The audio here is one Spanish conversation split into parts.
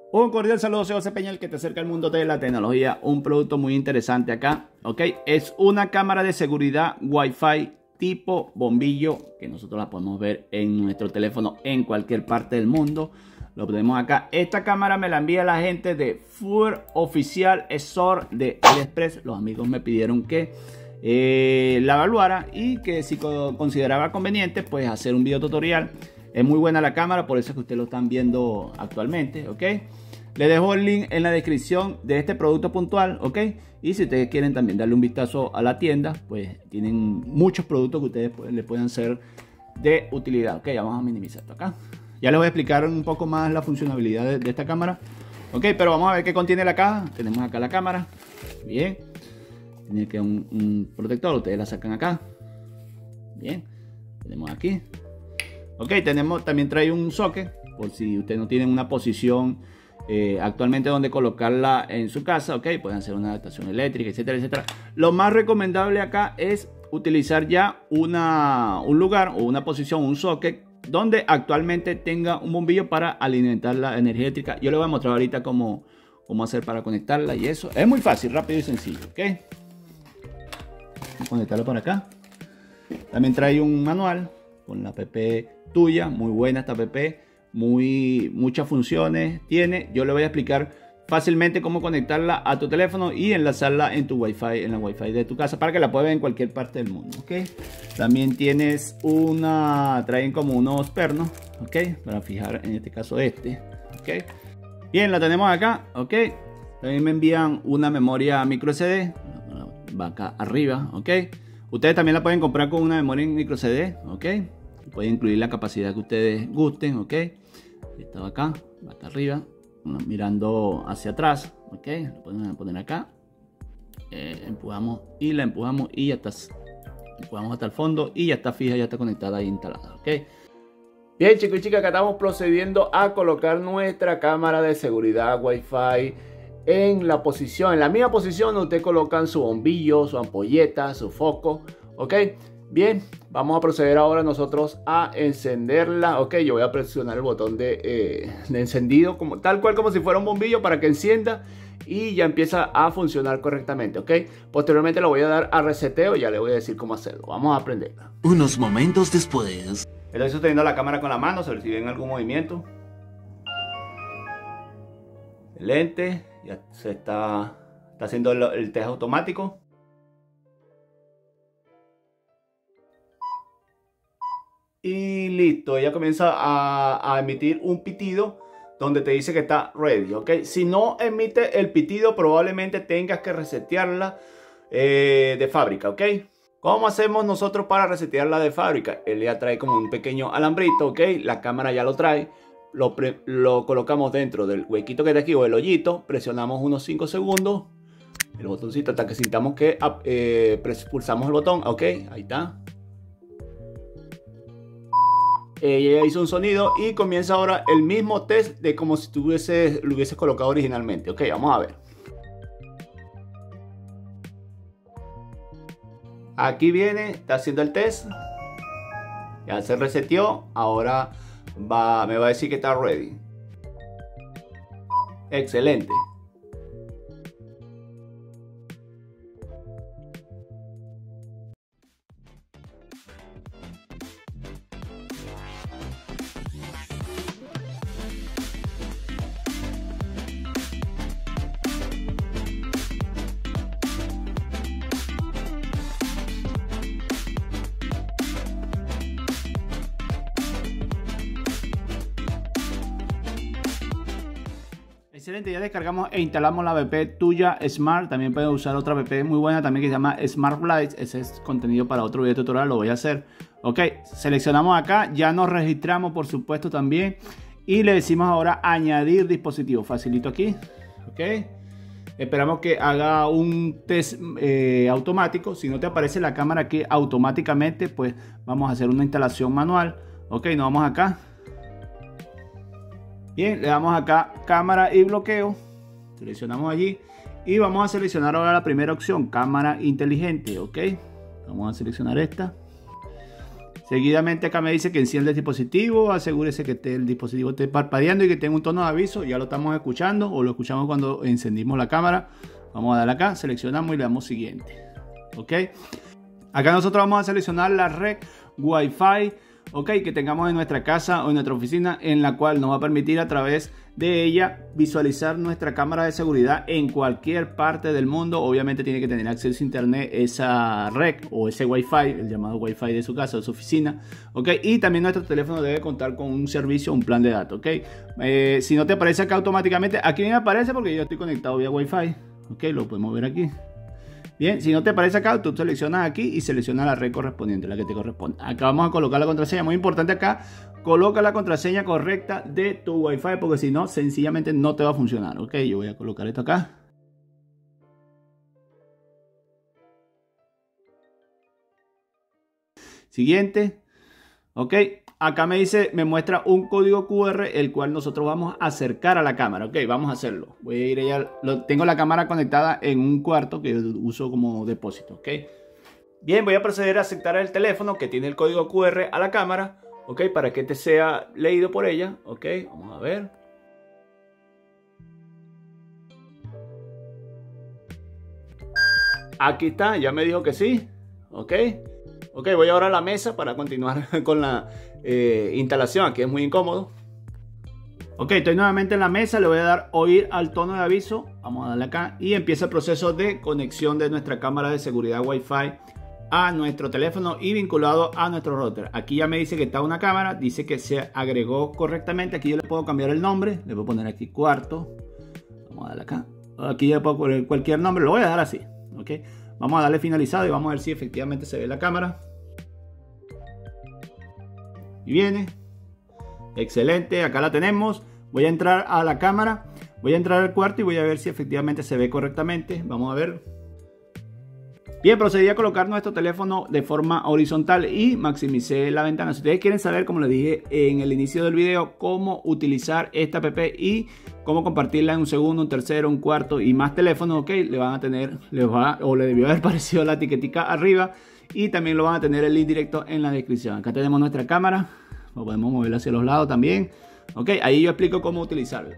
Un cordial saludo, soy José Peña, el que te acerca al mundo de la tecnología. Un producto muy interesante acá, ¿ok? Es una cámara de seguridad Wi-Fi tipo bombillo, que nosotros la podemos ver en nuestro teléfono en cualquier parte del mundo. Lo tenemos acá. Esta cámara me la envía la gente de Fur Oficial Store de AliExpress. Los amigos me pidieron que la evaluara y que si consideraba conveniente, pues hacer un video tutorial. Es muy buena la cámara, por eso es que ustedes lo están viendo actualmente, ¿ok? Le dejo el link en la descripción de este producto puntual, ¿ok? Y si ustedes quieren también darle un vistazo a la tienda, pues tienen muchos productos que ustedes le pueden ser de utilidad, ¿ok? Vamos a minimizar esto acá. Ya les voy a explicar un poco más la funcionalidad de esta cámara, ¿ok? Pero vamos a ver qué contiene la caja. Tenemos acá la cámara, bien. Tiene que un protector, ustedes la sacan acá, bien. Tenemos aquí. Ok, también trae un socket por si ustedes no tienen una posición actualmente donde colocarla en su casa, ok, pueden hacer una adaptación eléctrica, etcétera, etcétera. Lo más recomendable acá es utilizar ya un lugar o una posición, un socket donde actualmente tenga un bombillo para alimentar la energía eléctrica. Yo les voy a mostrar ahorita cómo hacer para conectarla y eso. Es muy fácil, rápido y sencillo, ok. Vamos a conectarlo por acá. También trae un manual con la app tuya, muy buena esta app, muchas funciones tiene. Yo le voy a explicar fácilmente cómo conectarla a tu teléfono y enlazarla en tu Wi-Fi, en la Wi-Fi de tu casa, para que la puedas ver en cualquier parte del mundo, ¿ok? También tienes traen como unos pernos, ¿ok? Para fijar, en este caso ¿ok? Bien, la tenemos acá, ¿ok? También me envían una memoria micro SD, va acá arriba, ¿ok? Ustedes también la pueden comprar con una memoria micro SD, ¿ok? Pueden incluir la capacidad que ustedes gusten, ¿ok? Está acá, va acá arriba, mirando hacia atrás, ¿ok? Lo pueden poner acá. Empujamos y la empujamos y ya está. Empujamos hasta el fondo y ya está fija, ya está conectada y instalada, ¿ok? Bien, chicos y chicas, acá estamos procediendo a colocar nuestra cámara de seguridad Wi-Fi en la misma posición donde ustedes colocan su bombillo, su ampolleta, su foco, ¿ok? Bien, vamos a proceder ahora nosotros a encenderla, ok. Yo voy a presionar el botón de encendido, tal cual como si fuera un bombillo, para que encienda y ya empieza a funcionar correctamente, ok. Posteriormente lo voy a dar a reseteo y ya le voy a decir cómo hacerlo. Vamos a aprenderla. Unos momentos después. Estoy sosteniendo la cámara con la mano, se recibe en algún movimiento. Excelente, ya se está haciendo el test automático. Y listo, ella comienza a emitir un pitido donde te dice que está ready, ¿ok? Si no emite el pitido, probablemente tengas que resetearla de fábrica, ¿ok? ¿Cómo hacemos nosotros para resetearla de fábrica? Él ya trae como un pequeño alambrito, ¿ok? La cámara ya lo trae. Lo colocamos dentro del huequito que está aquí o el hoyito. Presionamos unos 5 segundos. El botoncito hasta que sintamos que pulsamos el botón, ¿ok? Ahí está. Ella hizo un sonido y comienza ahora el mismo test de como si tú lo hubieses colocado originalmente. Ok, vamos a ver. Aquí viene, está haciendo el test. Ya se reseteó. Ahora me va a decir que está ready. Excelente. Excelente, ya descargamos e instalamos la app tuya Smart. También puedes usar otra app muy buena también que se llama Smart Flights. Ese es contenido para otro video tutorial, lo voy a hacer. Ok, seleccionamos acá, ya nos registramos por supuesto también. Y le decimos ahora añadir dispositivo. Facilito aquí, ok. Esperamos que haga un test automático. Si no te aparece la cámara aquí automáticamente, pues vamos a hacer una instalación manual. Ok, nos vamos acá. Bien, le damos acá cámara y bloqueo, seleccionamos allí y vamos a seleccionar ahora la primera opción, cámara inteligente, ok. Vamos a seleccionar esta, Seguidamente acá me dice que encienda el dispositivo, asegúrese que el dispositivo esté parpadeando y que tenga un tono de aviso. Ya lo estamos escuchando o lo escuchamos cuando encendimos la cámara. Vamos a darle acá, seleccionamos y le damos siguiente. Ok. Acá nosotros vamos a seleccionar la red Wi-Fi, ok, que tengamos en nuestra casa o en nuestra oficina, en la cual nos va a permitir a través de ella visualizar nuestra cámara de seguridad en cualquier parte del mundo. Obviamente tiene que tener acceso a internet esa red o ese Wi-Fi, el llamado Wi-Fi de su casa o de su oficina, ok. Y también nuestro teléfono debe contar con un servicio, un plan de datos, ok. Si no te aparece acá automáticamente, aquí me aparece porque yo estoy conectado vía Wi-Fi, ok, lo podemos ver aquí. Bien, si no te aparece acá, tú seleccionas aquí y seleccionas la red correspondiente, la que te corresponde. Acá vamos a colocar la contraseña, muy importante acá, coloca la contraseña correcta de tu Wi-Fi porque si no, sencillamente no te va a funcionar. Ok, yo voy a colocar esto acá. Siguiente. Ok, acá me dice, me muestra un código QR el cual nosotros vamos a acercar a la cámara. Ok, vamos a hacerlo. Voy a ir allá, tengo la cámara conectada en un cuarto que uso como depósito. Ok, bien, voy a proceder a aceptar el teléfono que tiene el código QR a la cámara. Ok, para que este sea leído por ella. Ok, vamos a ver. Aquí está, ya me dijo que sí. Ok. Ok, voy ahora a la mesa para continuar con la instalación. Aquí es muy incómodo. Ok, estoy nuevamente en la mesa. Le voy a dar oír al tono de aviso. Vamos a darle acá. Y empieza el proceso de conexión de nuestra cámara de seguridad Wi-Fi a nuestro teléfono y vinculado a nuestro router. Aquí ya me dice que está una cámara. Dice que se agregó correctamente. Aquí yo le puedo cambiar el nombre. Le voy a poner aquí cuarto. Vamos a darle acá. Aquí ya puedo poner cualquier nombre. Lo voy a dejar así. Ok. Vamos a darle finalizado y vamos a ver si efectivamente se ve la cámara. Y viene. Excelente, acá la tenemos. Voy a entrar a la cámara. Voy a entrar al cuarto y voy a ver si efectivamente se ve correctamente. Vamos a ver. Bien, procedí a colocar nuestro teléfono de forma horizontal y maximicé la ventana. Si ustedes quieren saber, como les dije en el inicio del video, cómo utilizar esta app y cómo compartirla en un segundo, un tercero, un cuarto y más teléfonos, ok, le van a tener, o le debió haber parecido la etiquetica arriba y también lo van a tener el link directo en la descripción. Acá tenemos nuestra cámara, lo podemos mover hacia los lados también, ok, ahí yo explico cómo utilizarlo.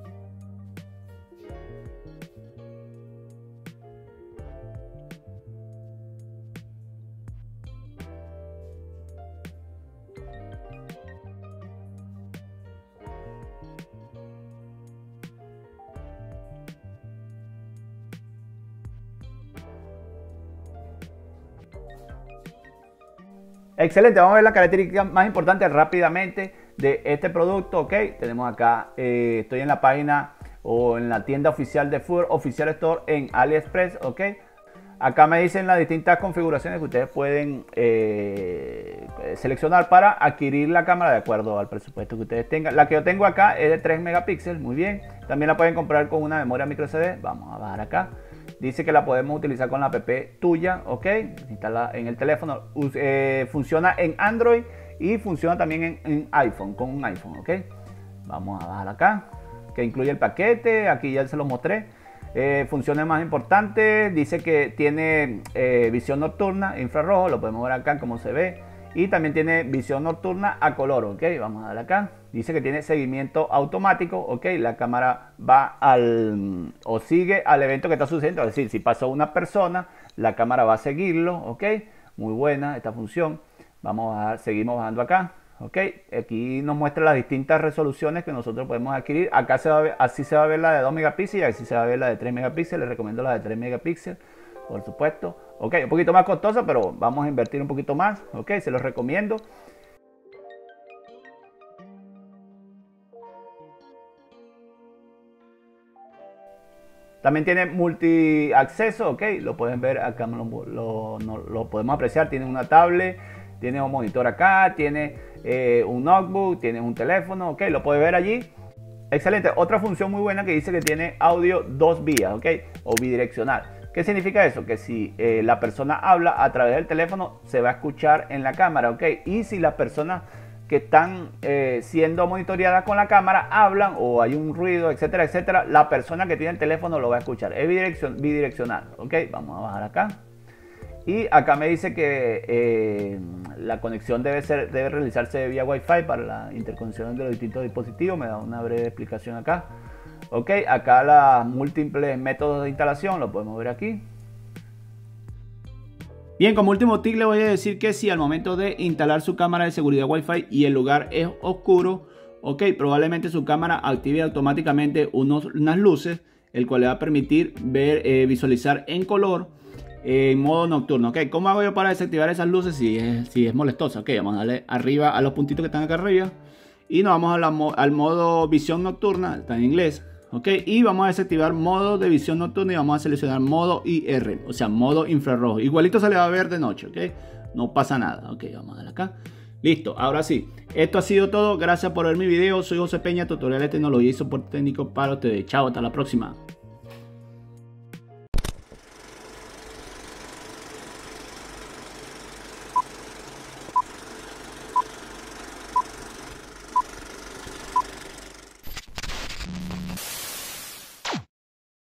Excelente, vamos a ver las características más importantes rápidamente de este producto. Ok, tenemos acá, estoy en la página o en la tienda oficial de Fur Official Store en AliExpress. Ok, acá me dicen las distintas configuraciones que ustedes pueden seleccionar para adquirir la cámara de acuerdo al presupuesto que ustedes tengan. La que yo tengo acá es de 3 megapíxeles, muy bien. También la pueden comprar con una memoria micro SD. Vamos a bajar acá. Dice que la podemos utilizar con la app tuya, ok, instala en el teléfono, funciona en Android y funciona también en iPhone, con un iPhone, ok. Vamos a bajar acá, que incluye el paquete, aquí ya se lo mostré. Funciones más importantes, dice que tiene visión nocturna, infrarrojo, lo podemos ver acá como se ve. Y también tiene visión nocturna a color, ok, vamos a darle acá. Dice que tiene seguimiento automático, ok, la cámara va o sigue al evento que está sucediendo. Es decir, si pasó una persona, la cámara va a seguirlo, ok. Muy buena esta función. Seguimos bajando acá, ok. Aquí nos muestra las distintas resoluciones que nosotros podemos adquirir. Acá así se va a ver la de 2 megapíxeles y así se va a ver la de 3 megapíxeles. Les recomiendo la de 3 megapíxeles, por supuesto. Ok, un poquito más costosa, pero vamos a invertir un poquito más. Ok, se los recomiendo. También tiene multi acceso, ok, lo pueden ver acá, lo podemos apreciar. Tiene una tablet, tiene un monitor acá, tiene un notebook, tiene un teléfono, ok, lo puede ver allí. Excelente, otra función muy buena que dice que tiene audio 2 vías, ok, o bidireccional. ¿Qué significa eso? Que si la persona habla a través del teléfono, se va a escuchar en la cámara, ok, y si las personas que están siendo monitoreadas con la cámara hablan o hay un ruido, etcétera, etcétera, la persona que tiene el teléfono lo va a escuchar. Es bidireccional, ok, vamos a bajar acá. Y acá me dice que La conexión debe realizarse vía Wi-Fi para la interconexión de los distintos dispositivos. Me da una breve explicación acá. Ok, acá los múltiples métodos de instalación lo podemos ver aquí. Bien, como último tip le voy a decir que si al momento de instalar su cámara de seguridad Wi-Fi y el lugar es oscuro, ok, probablemente su cámara active automáticamente unas luces, el cual le va a permitir ver, visualizar en color en modo nocturno. Ok, ¿cómo hago yo para desactivar esas luces si es molestosa? Ok, vamos a darle arriba a los puntitos que están acá arriba y nos vamos al modo visión nocturna, está en inglés. Ok, y vamos a desactivar modo de visión nocturna y vamos a seleccionar modo IR, o sea, modo infrarrojo. Igualito se le va a ver de noche, ok, no pasa nada. Ok, vamos a darle acá. Listo, ahora sí, esto ha sido todo. Gracias por ver mi video. Soy José Peña, tutoriales de tecnología y soporte técnico para ustedes. Chao, hasta la próxima.